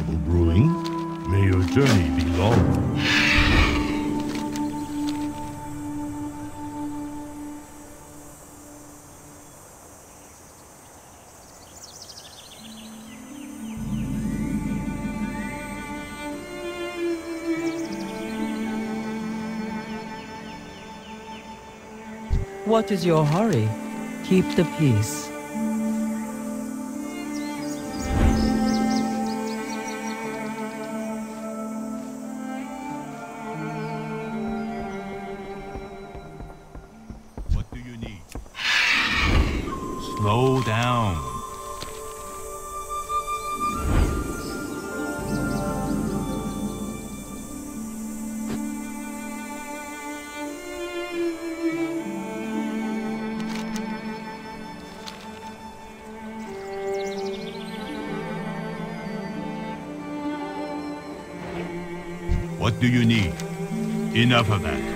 trouble brewing. May your journey be long. What is your hurry? Keep the peace. What do you need? Slow down. What do you need? Enough of that.